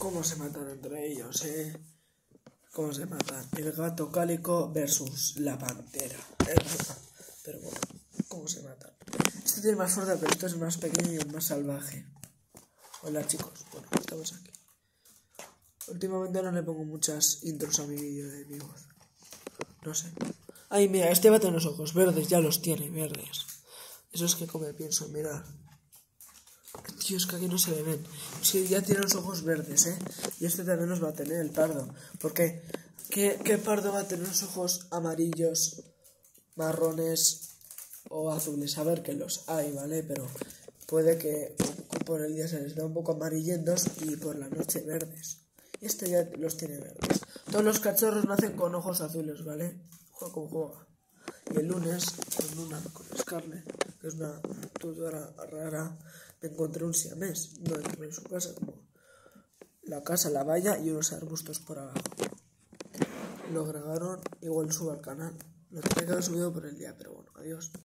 cómo se matan entre ellos, cómo se matan. El gato cálico versus la pantera. Pero bueno, cómo se matan. Este tiene más fuerza, pero este es más pequeño y más salvaje. Hola chicos, bueno, estamos aquí. Últimamente no le pongo muchas intros a mi vídeo de mi voz. No sé. Ay, mira, este va a tener los ojos verdes, ya los tiene, verdes. Eso es que como pienso, mirad. Tío, es que aquí no se le ven. Sí, ya tiene los ojos verdes, Y este también los va a tener, el pardo. ¿Por qué? ¿Qué pardo va a tener los ojos amarillos, marrones o azules? A ver, que los hay, ¿vale? Pero puede que por el día se les vea un poco amarillentos y por la noche verdes. Y este ya los tiene verdes. Todos los cachorros nacen con ojos azules, ¿vale? Juega como juega. Y el lunes, con Scarlett, que es una tutora rara, me encontré un siamés dentro de su casa, como la casa, la valla y unos arbustos por abajo. Lo grabaron, igual subo al canal. Lo tenía que haber subido por el día, pero bueno, adiós.